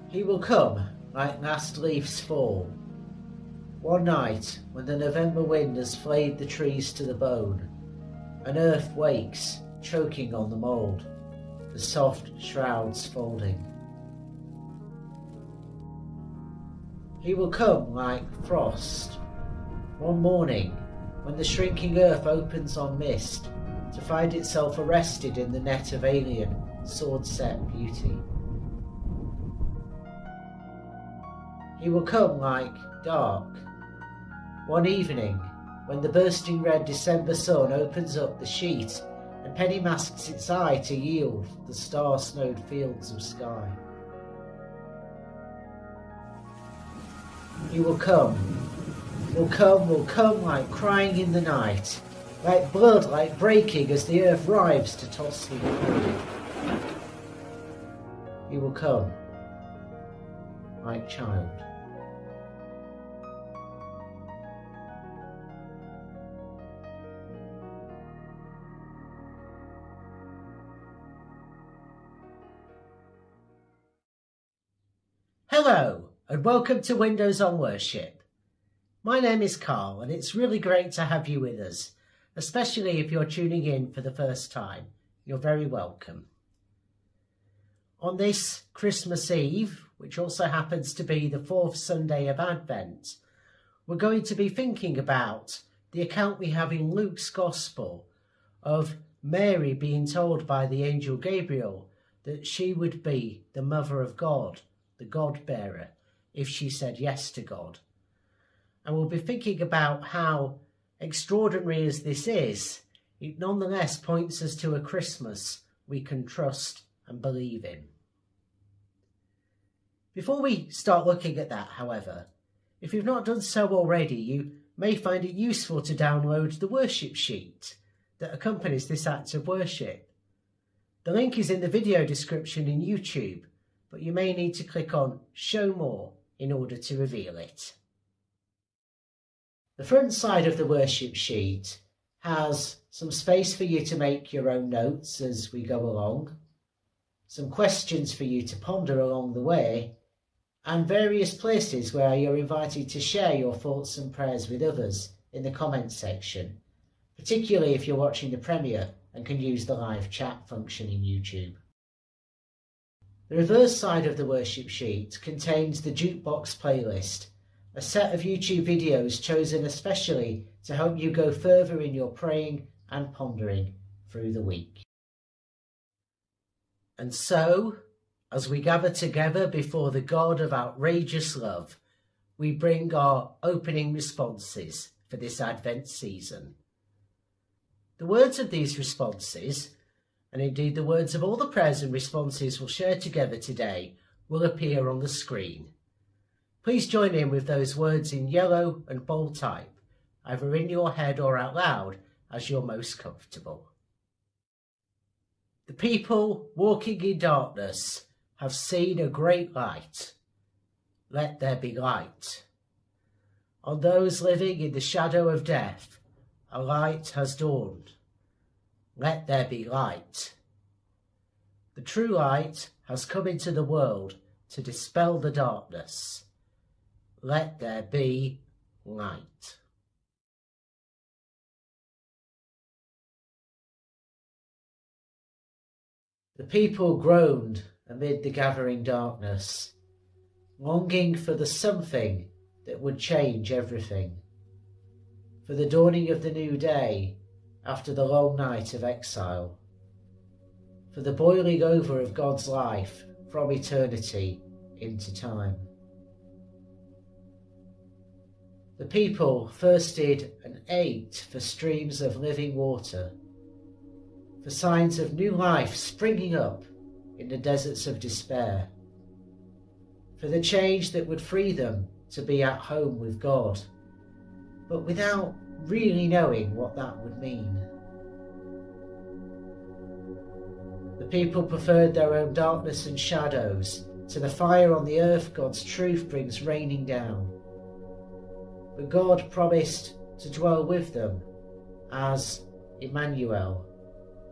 He will come like last leaves fall. One night when the November wind has flayed the trees to the bone, and earth wakes, choking on the mould, the soft shrouds folding. He will come like frost, one morning when the shrinking earth opens on mist to find itself arrested in the net of alien, sword-set beauty. He will come like dark, one evening when the bursting red December sun opens up the sheet and penny masks its eye to yield the star-snowed fields of sky. He will come like crying in the night, like blood like breaking as the earth writhes to toss him free. He will come like child. Hello, and welcome to Windows on Worship. My name is Carl, and it's really great to have you with us, especially if you're tuning in for the first time. You're very welcome. On this Christmas Eve, which also happens to be the fourth Sunday of Advent, we're going to be thinking about the account we have in Luke's Gospel of Mary being told by the Angel Gabriel that she would be the Mother of God, the God-bearer, if she said yes to God. And we'll be thinking about how extraordinary as this is, it nonetheless points us to a Christmas we can trust and believe in. Before we start looking at that, however, if you've not done so already, you may find it useful to download the worship sheet that accompanies this act of worship. The link is in the video description in YouTube, but you may need to click on Show More in order to reveal it. The front side of the worship sheet has some space for you to make your own notes as we go along, some questions for you to ponder along the way, and various places where you're invited to share your thoughts and prayers with others in the comments section, particularly if you're watching the premiere and can use the live chat function in YouTube. The reverse side of the worship sheet contains the Jukebox playlist, a set of YouTube videos chosen especially to help you go further in your praying and pondering through the week. And so, as we gather together before the God of outrageous love, we bring our opening responses for this Advent season. The words of these responses, and indeed the words of all the prayers and responses we'll share together today, will appear on the screen. Please join in with those words in yellow and bold type, either in your head or out loud, as you're most comfortable. The people walking in darkness have seen a great light. Let there be light. On those living in the shadow of death, a light has dawned. Let there be light. The true light has come into the world to dispel the darkness. Let there be light. The people groaned amid the gathering darkness, longing for the something that would change everything, for the dawning of the new day after the long night of exile, for the boiling over of God's life from eternity into time. The people thirsted and ached for streams of living water, for signs of new life springing up in the deserts of despair, for the change that would free them to be at home with God, but without really knowing what that would mean. The people preferred their own darkness and shadows to the fire on the earth God's truth brings raining down. But God promised to dwell with them as Emmanuel,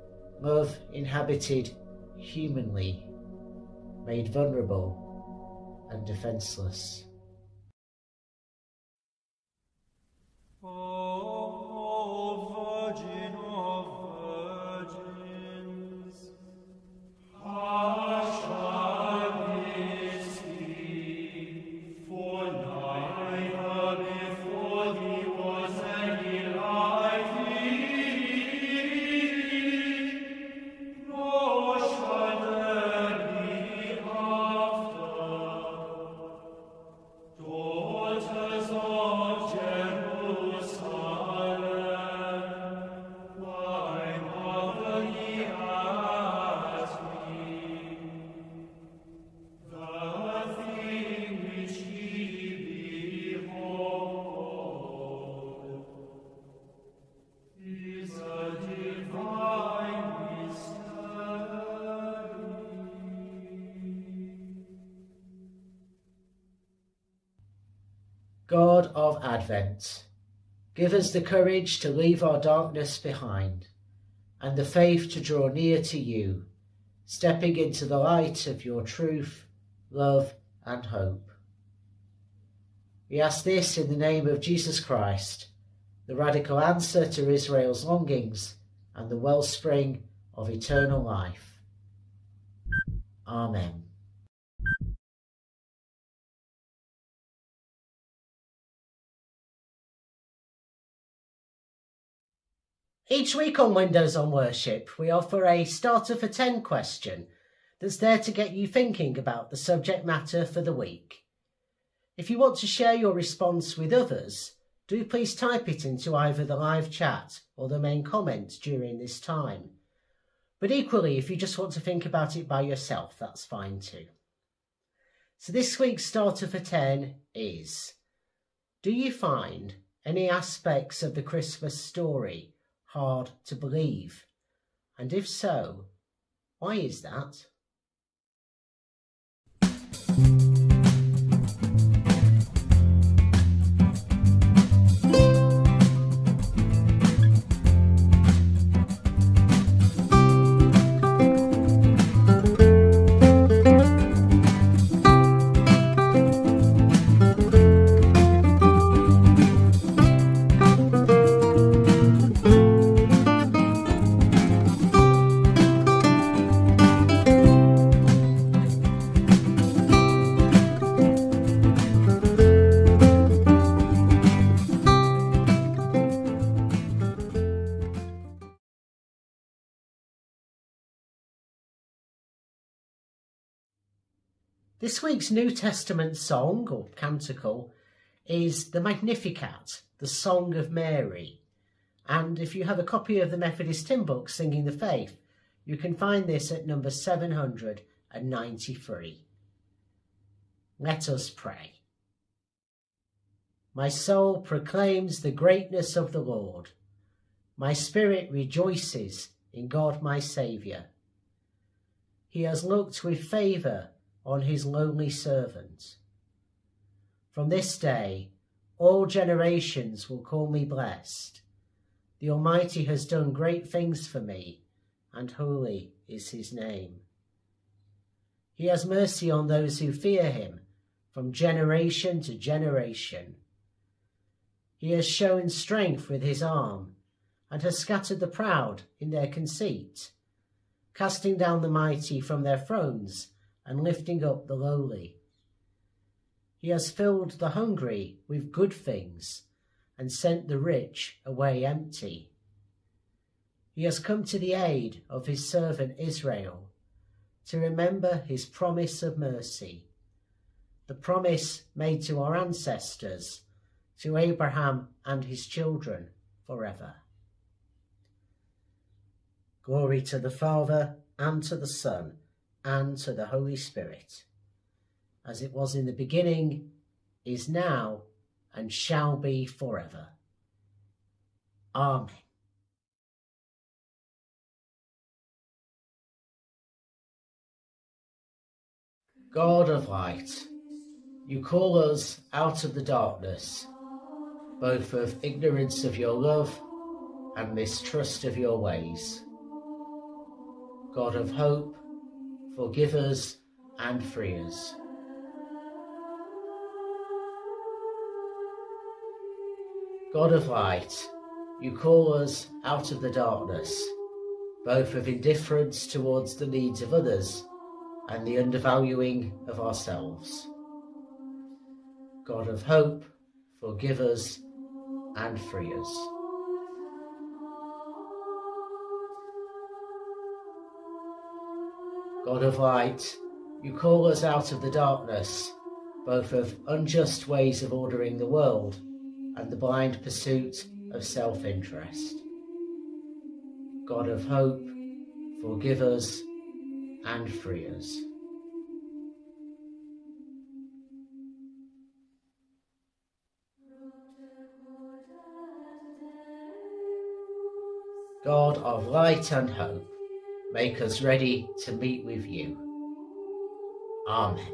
love inhabited humanly, made vulnerable, and defenceless. O Virgin of Virgins, how shall this be? For neither before thee was any like thee, nor shall there be after. Daughters of Jerusalem, why marvel ye at me? The thing which ye behold is a divine mystery. God of Advent, give us the courage to leave our darkness behind and the faith to draw near to you, stepping into the light of your truth, love and hope. We ask this in the name of Jesus Christ, the radical answer to Israel's longings and the wellspring of eternal life. Amen. Each week on Windows on Worship, we offer a Starter for 10 question that's there to get you thinking about the subject matter for the week. If you want to share your response with others, do please type it into either the live chat or the main comment during this time. But equally, if you just want to think about it by yourself, that's fine too. So this week's Starter for 10 is, do you find any aspects of the Christmas story hard to believe? And if so, why is that? This week's New Testament song, or canticle, is the Magnificat, the Song of Mary. And if you have a copy of the Methodist hymn book, Singing the Faith, you can find this at number 793. Let us pray. My soul proclaims the greatness of the Lord. My spirit rejoices in God my Saviour. He has looked with favour on his lowly servant. From this day, all generations will call me blessed. The Almighty has done great things for me, and holy is his name. He has mercy on those who fear him, from generation to generation. He has shown strength with his arm, and has scattered the proud in their conceit, casting down the mighty from their thrones, and lifting up the lowly. He has filled the hungry with good things, and sent the rich away empty. He has come to the aid of his servant Israel, to remember his promise of mercy, the promise made to our ancestors, to Abraham and his children forever. Glory to the Father, and to the Son, and to the Holy Spirit, as it was in the beginning, is now, and shall be forever. Amen. God of light, you call us out of the darkness, both of ignorance of your love and mistrust of your ways. God of hope, forgive us and free us. God of light, you call us out of the darkness, both of indifference towards the needs of others and the undervaluing of ourselves. God of hope, forgive us and free us. God of light, you call us out of the darkness, both of unjust ways of ordering the world and the blind pursuit of self-interest. God of hope, forgive us and free us. God of light and hope, make us ready to meet with you. Amen.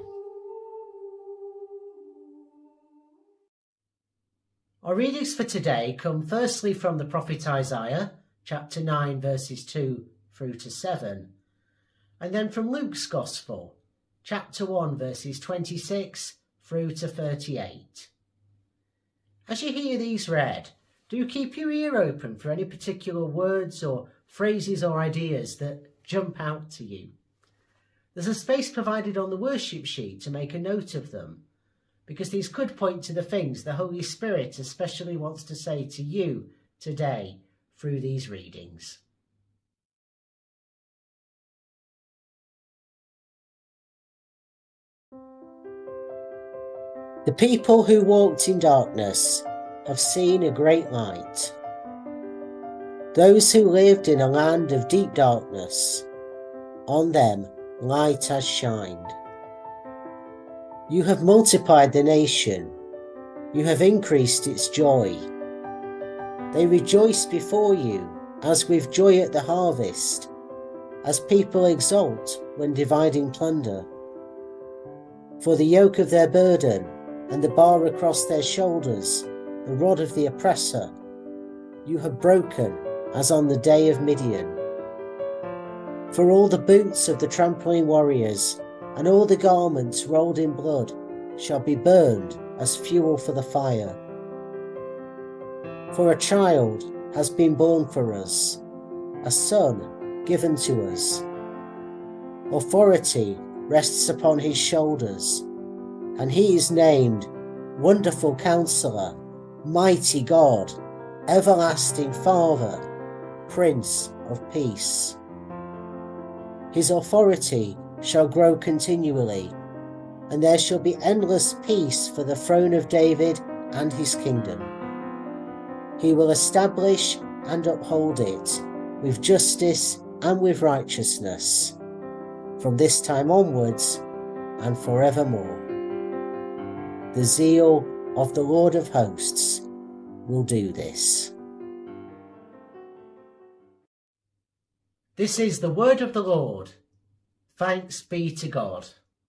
Our readings for today come firstly from the prophet Isaiah, chapter 9, verses 2 through to 7, and then from Luke's Gospel, chapter 1, verses 26 through to 38. As you hear these read, do keep your ear open for any particular words or phrases or ideas that jump out to you. There's a space provided on the worship sheet to make a note of them, because these could point to the things the Holy Spirit especially wants to say to you today through these readings. The people who walked in darkness have seen a great light. Those who lived in a land of deep darkness, on them light has shined. You have multiplied the nation, you have increased its joy. They rejoice before you as with joy at the harvest, as people exult when dividing plunder. For the yoke of their burden and the bar across their shoulders, the rod of the oppressor, you have broken as on the day of Midian. For all the boots of the trampling warriors and all the garments rolled in blood shall be burned as fuel for the fire. For a child has been born for us, a son given to us. Authority rests upon his shoulders, and he is named Wonderful Counselor, Mighty God, Everlasting Father, Prince of Peace. His authority shall grow continually, and there shall be endless peace for the throne of David and his kingdom. He will establish and uphold it with justice and with righteousness, from this time onwards and forevermore. The zeal of the Lord of hosts will do this. This is the word of the Lord. Thanks be to God.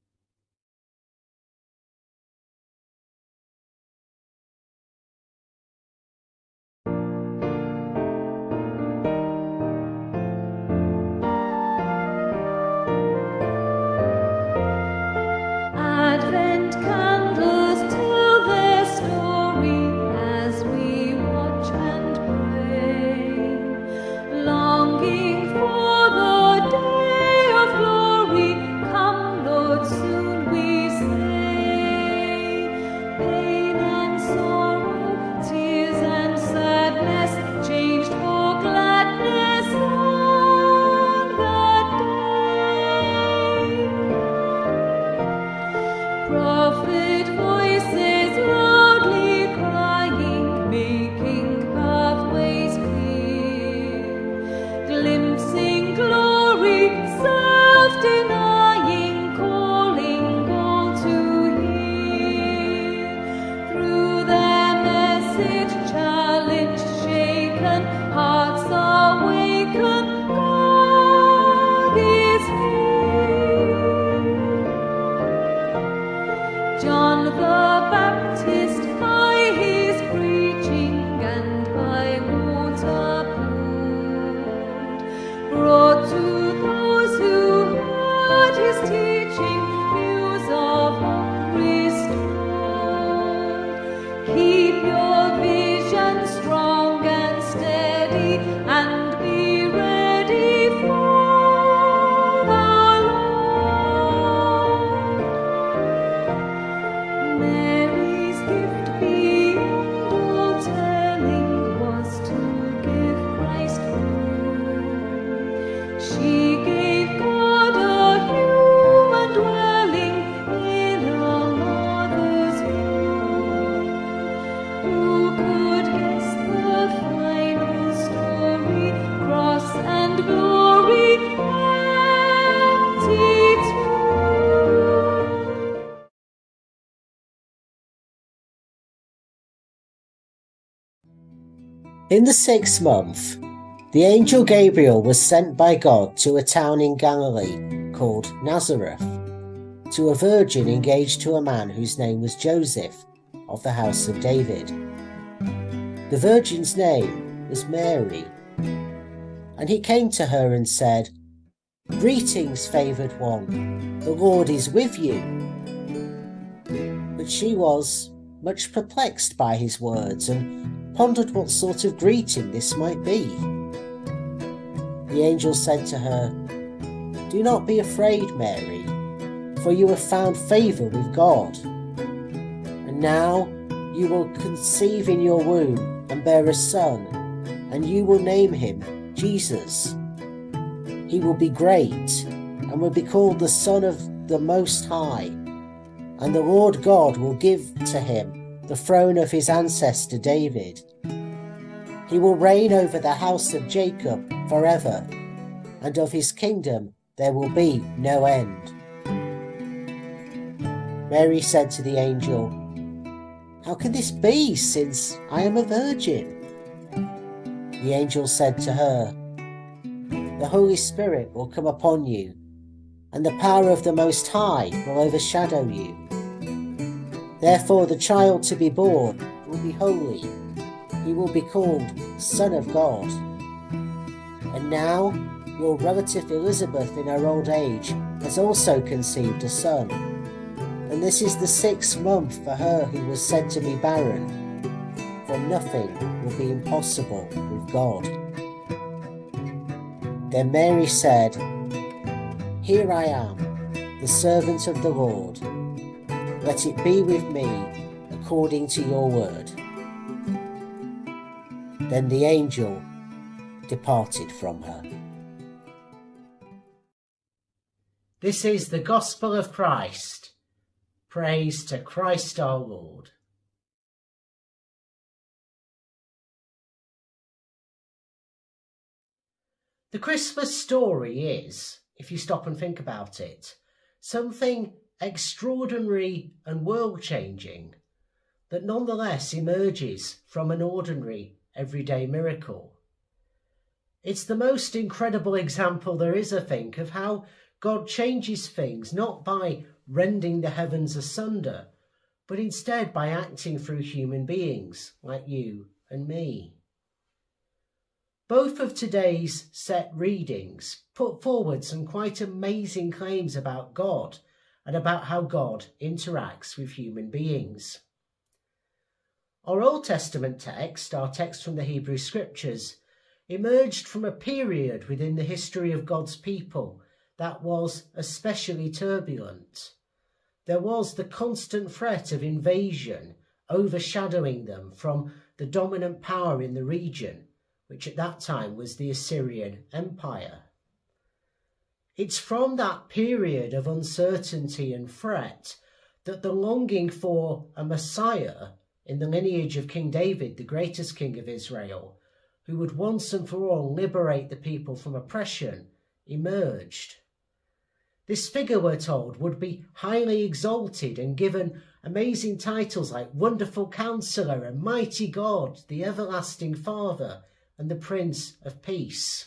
Advent candles tell their story as we watch and pray, longing for the day of glory. Come, Lord. In the 6th month, the angel Gabriel was sent by God to a town in Galilee called Nazareth, to a virgin engaged to a man whose name was Joseph, of the house of David. The virgin's name was Mary. And he came to her and said, "Greetings, favoured one, the Lord is with you." But she was much perplexed by his words and pondered what sort of greeting this might be. The angel said to her, "Do not be afraid, Mary, for you have found favour with God. And now you will conceive in your womb and bear a son, and you will name him Jesus. He will be great and will be called the Son of the Most High, and the Lord God will give to him the throne of his ancestor David. He will reign over the house of Jacob forever, and of his kingdom there will be no end." Mary said to the angel, "How can this be, since I am a virgin?" The angel said to her, "The Holy Spirit will come upon you, and the power of the Most High will overshadow you. Therefore the child to be born will be holy. He will be called Son of God. And now your relative Elizabeth in her old age has also conceived a son. And this is the 6th month for her who was said to be barren, for nothing will be impossible with God." Then Mary said, "Here I am, the servant of the Lord. Let it be with me according to your word." Then the angel departed from her. This is the gospel of Christ. Praise to Christ our Lord. The Christmas story is, if you stop and think about it, something extraordinary and world-changing that nonetheless emerges from an ordinary, everyday miracle. It's the most incredible example there is, I think, of how God changes things, not by rending the heavens asunder, but instead by acting through human beings like you and me. Both of today's set readings put forward some quite amazing claims about God and about how God interacts with human beings. Our Old Testament text, our text from the Hebrew Scriptures, emerged from a period within the history of God's people that was especially turbulent. There was the constant threat of invasion overshadowing them from the dominant power in the region, which at that time was the Assyrian Empire. It's from that period of uncertainty and threat that the longing for a Messiah in the lineage of King David, the greatest king of Israel, who would once and for all liberate the people from oppression, emerged. This figure, we're told, would be highly exalted and given amazing titles like Wonderful Counselor and Mighty God, the Everlasting Father, and the Prince of Peace.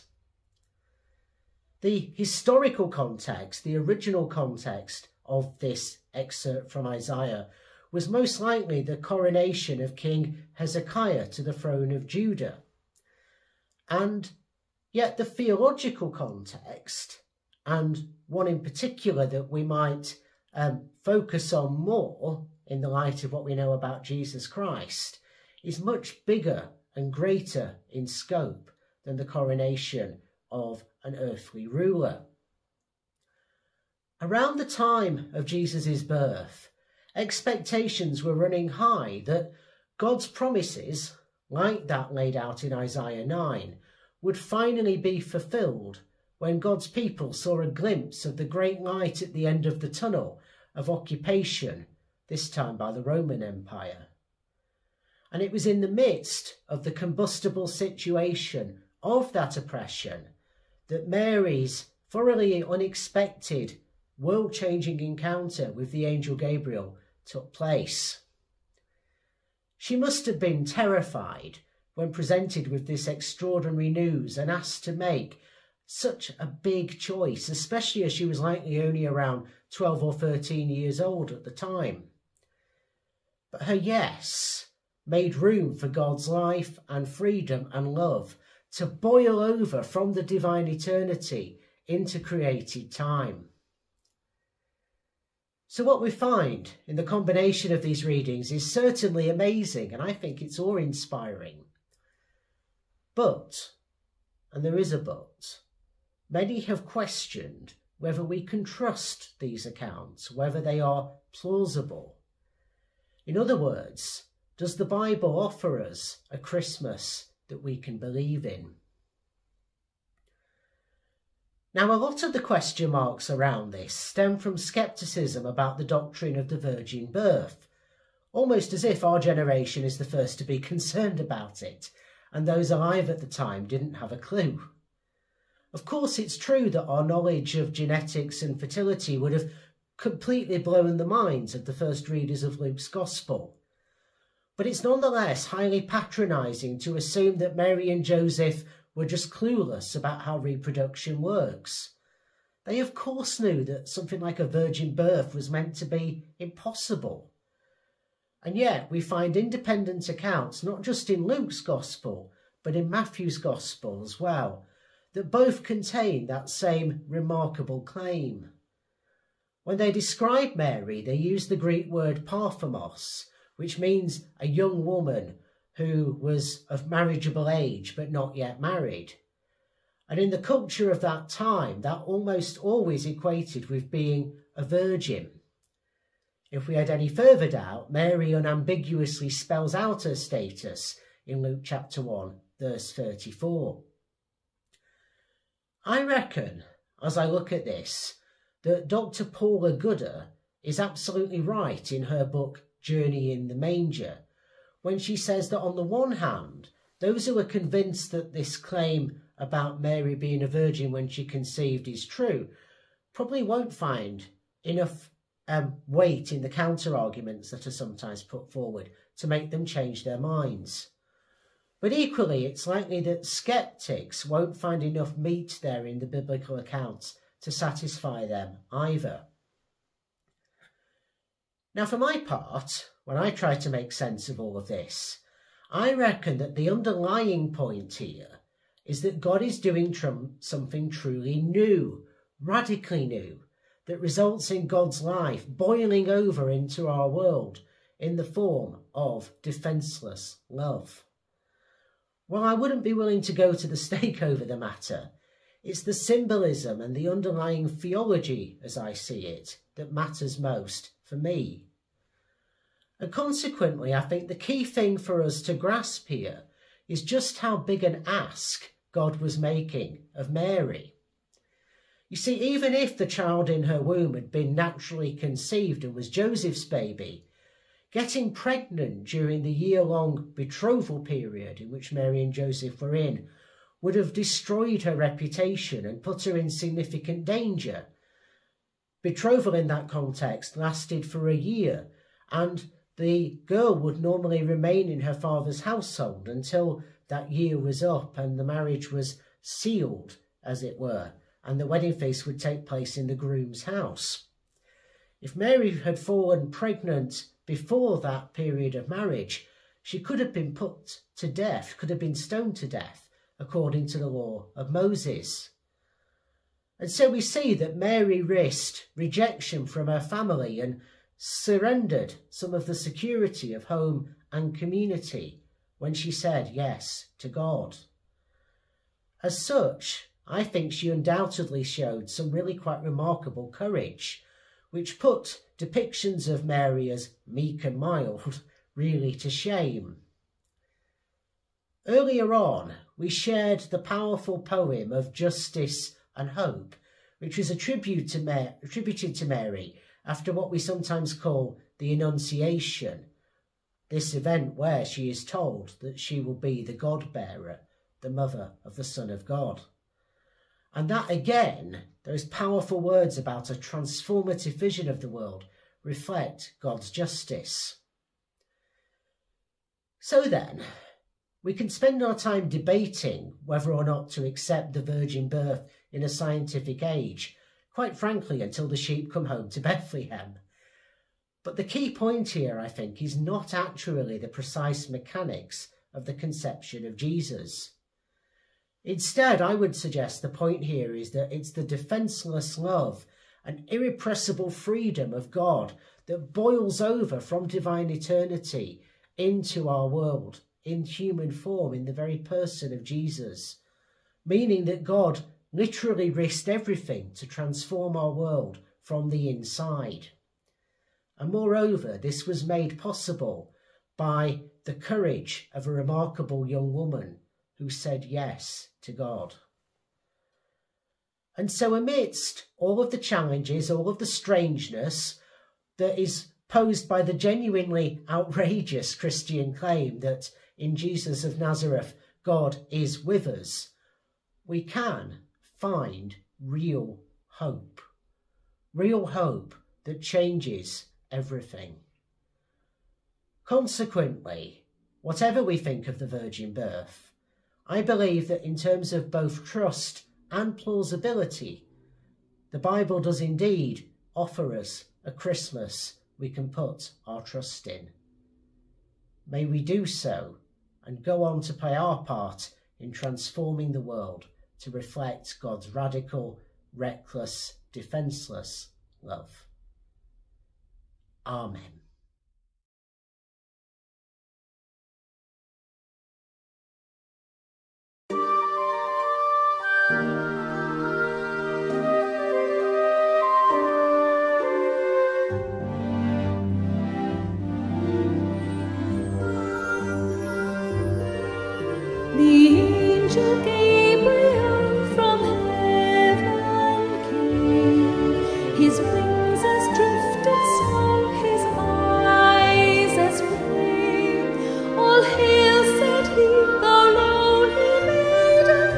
The historical context, the original context of this excerpt from Isaiah, was most likely the coronation of King Hezekiah to the throne of Judah. And yet the theological context, and one in particular that we might focus on more in the light of what we know about Jesus Christ, is much bigger and greater in scope than the coronation of an earthly ruler. Around the time of Jesus' birth, expectations were running high that God's promises, like that laid out in Isaiah 9, would finally be fulfilled when God's people saw a glimpse of the great light at the end of the tunnel of occupation, this time by the Roman Empire. And it was in the midst of the combustible situation of that oppression that Mary's thoroughly unexpected, world-changing encounter with the angel Gabriel took place. She must have been terrified when presented with this extraordinary news and asked to make such a big choice, especially as she was likely only around 12 or 13 years old at the time. But her yes made room for God's life and freedom and love to boil over from the divine eternity into created time. So what we find in the combination of these readings is certainly amazing, and I think it's awe-inspiring. But, and there is a but, many have questioned whether we can trust these accounts, whether they are plausible. In other words, does the Bible offer us a Christmas that we can believe in? Now, a lot of the question marks around this stem from scepticism about the doctrine of the virgin birth, almost as if our generation is the first to be concerned about it, and those alive at the time didn't have a clue. Of course, it's true that our knowledge of genetics and fertility would have completely blown the minds of the first readers of Luke's Gospel. But it's nonetheless highly patronising to assume that Mary and Joseph were just clueless about how reproduction works. They of course knew that something like a virgin birth was meant to be impossible. And yet we find independent accounts, not just in Luke's Gospel, but in Matthew's Gospel as well, that both contain that same remarkable claim. When they describe Mary, they use the Greek word parthamos, which means a young woman who was of marriageable age but not yet married. And in the culture of that time, that almost always equated with being a virgin. If we had any further doubt, Mary unambiguously spells out her status in Luke chapter 1, verse 34. I reckon, as I look at this, that Dr. Paula Gooder is absolutely right in her book Journey in the Manger, when she says that on the one hand, those who are convinced that this claim about Mary being a virgin when she conceived is true probably won't find enough weight in the counter-arguments that are sometimes put forward to make them change their minds. But equally, it's likely that skeptics won't find enough meat there in the biblical accounts to satisfy them either. Now, for my part, when I try to make sense of all of this, I reckon that the underlying point here is that God is doing something truly new, radically new, that results in God's life boiling over into our world in the form of defenceless love. While I wouldn't be willing to go to the stake over the matter, it's the symbolism and the underlying theology, as I see it, that matters most for me. And consequently, I think the key thing for us to grasp here is just how big an ask God was making of Mary. You see, even if the child in her womb had been naturally conceived and was Joseph's baby, getting pregnant during the year-long betrothal period in which Mary and Joseph were in would have destroyed her reputation and put her in significant danger. Betrothal in that context lasted for a year, and the girl would normally remain in her father's household until that year was up and the marriage was sealed, as it were, and the wedding feast would take place in the groom's house. If Mary had fallen pregnant before that period of marriage, she could have been put to death, could have been stoned to death, according to the law of Moses. And so we see that Mary risked rejection from her family and surrendered some of the security of home and community when she said yes to God. As such, I think she undoubtedly showed some really quite remarkable courage, which put depictions of Mary as meek and mild really to shame. Earlier on, we shared the powerful poem of Justice and Hope, which was attributed to Mary after what we sometimes call the Annunciation, this event where she is told that she will be the God-bearer, the mother of the Son of God. And that again, those powerful words about a transformative vision of the world reflect God's justice. So then, we can spend our time debating whether or not to accept the virgin birth in a scientific age, quite frankly, until the sheep come home to Bethlehem. But the key point here, I think, is not actually the precise mechanics of the conception of Jesus. Instead, I would suggest the point here is that it's the defenceless love and irrepressible freedom of God that boils over from divine eternity into our world in human form, in the very person of Jesus, meaning that God literally risked everything to transform our world from the inside. And moreover, this was made possible by the courage of a remarkable young woman who said yes to God. And so amidst all of the challenges, all of the strangeness that is posed by the genuinely outrageous Christian claim that in Jesus of Nazareth, God is with us, we can find real hope that changes everything. Consequently, whatever we think of the virgin birth, I believe that in terms of both trust and plausibility, the Bible does indeed offer us a Christmas we can put our trust in. May we do so and go on to play our part in transforming the world to reflect God's radical, reckless, defenceless love. Amen. The Angel Gabriel from heaven came. His wings as drifted snow, his eyes as flame. All hail, said he, thou lowly maiden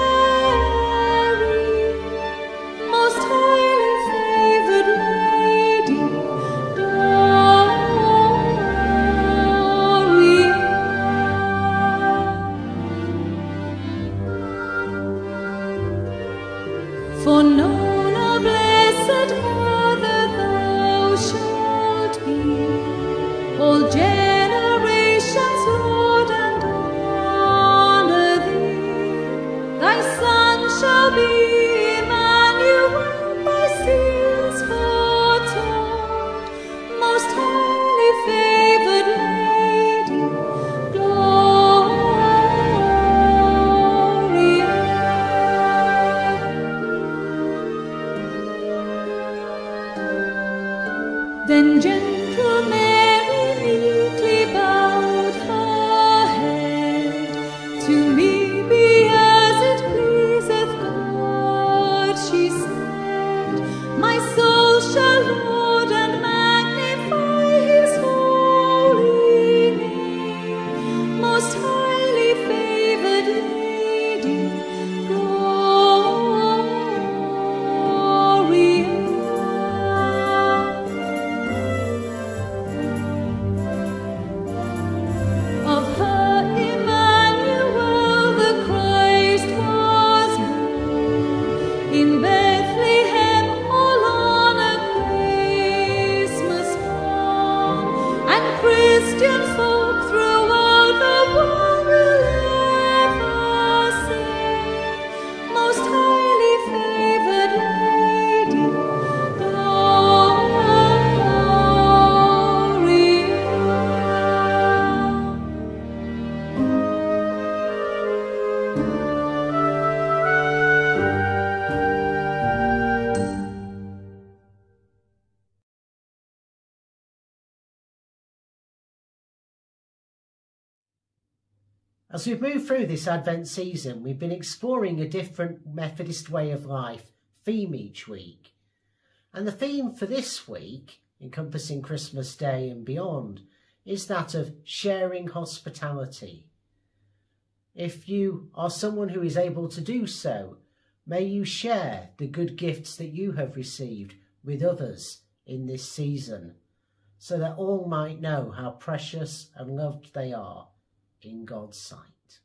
Mary, most highly favoured lady, Gloria. For known a blessed mother thou shalt be, all generations, Lord, and honour thee. Thy Son shall be Emmanuel, by seals foretold, most highly favoured lady, Gloria. Then gentle Mary meekly bowed her head. To me be as it pleaseth God, she said. My soul shall laud and magnify his holy name, most highly favoured lady, Gloria. Of her Emmanuel the Christ was born, in Bethlehem all on a Christmas morn, and Christian folk throughout the world will ever say, most highly favoured lady, Gloria. As we've moved through this Advent season, we've been exploring a different Methodist way of life theme each week. And the theme for this week, encompassing Christmas Day and beyond, is that of sharing hospitality. If you are someone who is able to do so, May you share the good gifts that you have received with others in this season, so that all might know how precious and loved they are in God's sight.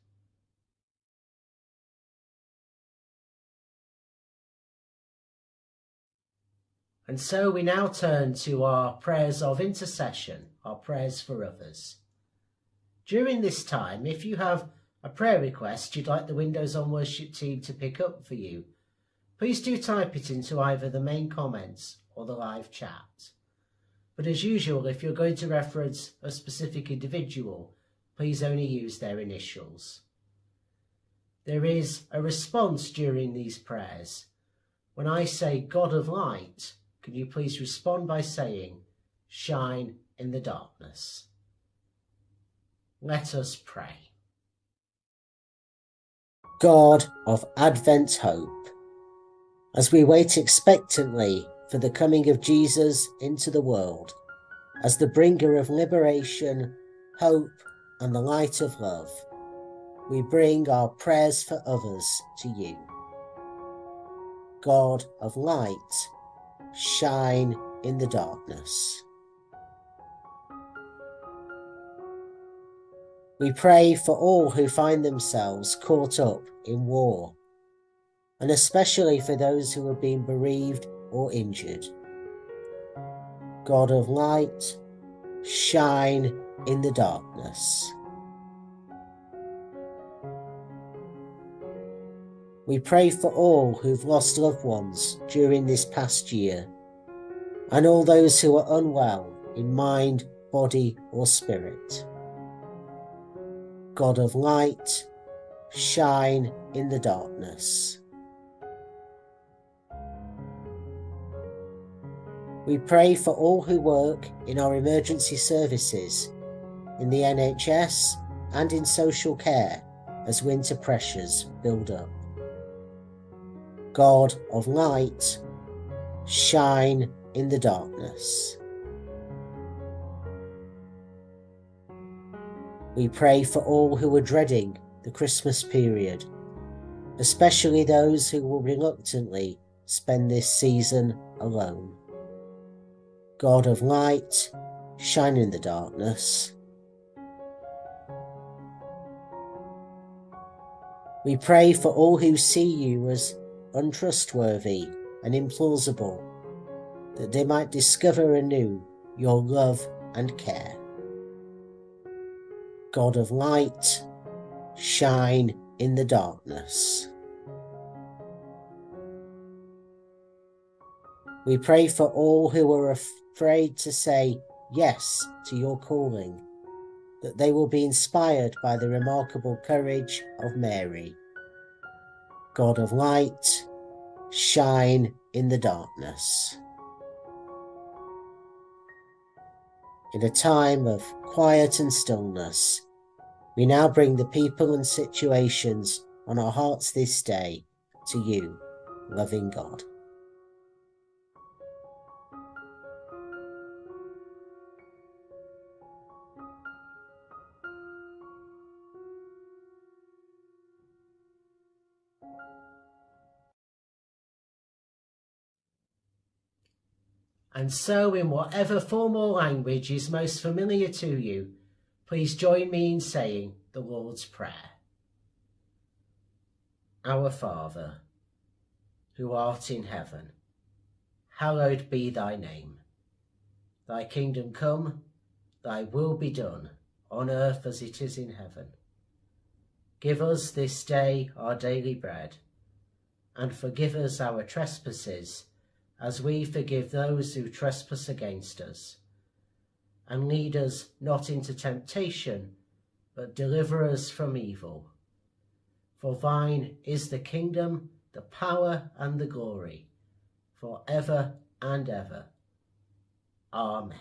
And so we now turn to our prayers of intercession, our prayers for others. During this time, if you have a prayer request you'd like the Windows on Worship team to pick up for you, please do type it into either the main comments or the live chat. But as usual, if you're going to reference a specific individual, please only use their initials. There is a response during these prayers. When I say God of light, can you please respond by saying, shine in the darkness? Let us pray. God of Advent hope, as we wait expectantly for the coming of Jesus into the world, as the bringer of liberation, hope, and the light of love, we bring our prayers for others to you. God of light, shine in the darkness. We pray for all who find themselves caught up in war, and especially for those who have been bereaved or injured. God of light, shine in the darkness. We pray for all who've lost loved ones during this past year, and all those who are unwell in mind, body, or spirit. God of light, shine in the darkness. We pray for all who work in our emergency services, in the NHS and in social care as winter pressures build up. God of light, shine in the darkness. We pray for all who are dreading the Christmas period, especially those who will reluctantly spend this season alone. God of light, shine in the darkness. We pray for all who see you as untrustworthy and implausible, that they might discover anew your love and care. God of light, shine in the darkness. We pray for all who are afraid to say yes to your calling, that they will be inspired by the remarkable courage of Mary. God of light, shine in the darkness. In a time of quiet and stillness, we now bring the people and situations on our hearts this day to you, loving God. And so, in whatever form or language is most familiar to you, please join me in saying the Lord's Prayer. Our Father, who art in heaven, hallowed be thy name. Thy kingdom come, thy will be done, on earth as it is in heaven. Give us this day our daily bread, and forgive us our trespasses, as we forgive those who trespass against us. And lead us not into temptation, but deliver us from evil. For thine is the kingdom, the power, and the glory, for ever and ever. Amen.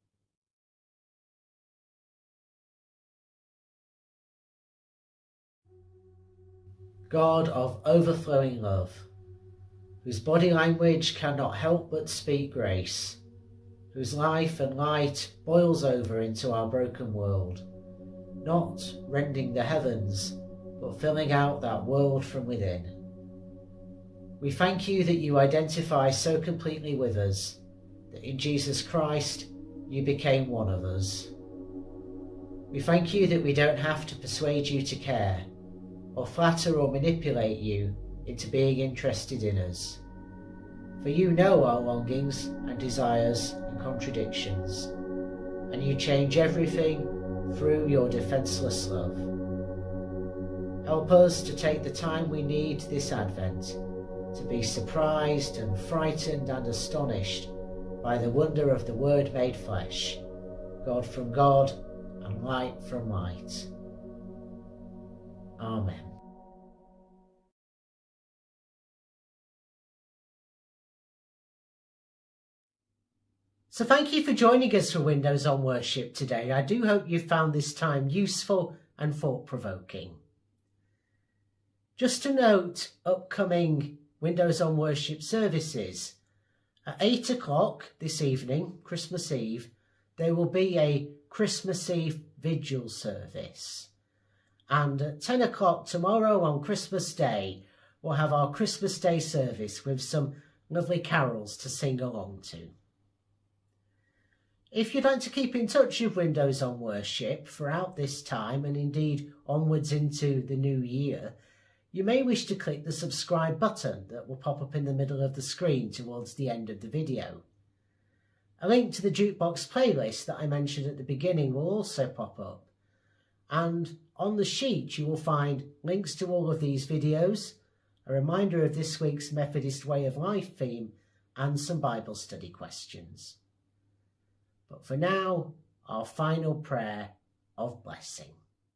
God of overflowing love, whose body language cannot help but speak grace, whose life and light boils over into our broken world, not rending the heavens, but filling out that world from within. We thank you that you identify so completely with us, that in Jesus Christ you became one of us. We thank you that we don't have to persuade you to care, or flatter or manipulate you into being interested in us. For you know our longings and desires and contradictions, and you change everything through your defenceless love. Help us to take the time we need this Advent to be surprised and frightened and astonished by the wonder of the Word made flesh, God from God and light from light. Amen. So thank you for joining us for Windows on Worship today. I do hope you found this time useful and thought-provoking. Just to note upcoming Windows on Worship services. At 8 o'clock this evening, Christmas Eve, there will be a Christmas Eve vigil service. And at 10 o'clock tomorrow on Christmas Day, we'll have our Christmas Day service with some lovely carols to sing along to. If you'd like to keep in touch with Windows on Worship throughout this time and indeed onwards into the new year, you may wish to click the subscribe button that will pop up in the middle of the screen towards the end of the video. A link to the jukebox playlist that I mentioned at the beginning will also pop up. And on the sheet you will find links to all of these videos, a reminder of this week's Methodist Way of Life theme, and some Bible study questions. But for now, our final prayer of blessing.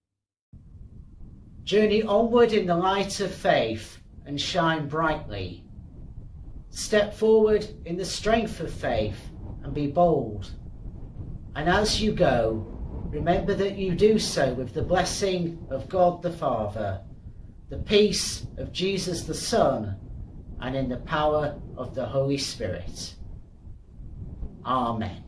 Journey onward in the light of faith and shine brightly. Step forward in the strength of faith and be bold. And as you go, remember that you do so with the blessing of God the Father, the peace of Jesus the Son, and in the power of the Holy Spirit. Amen.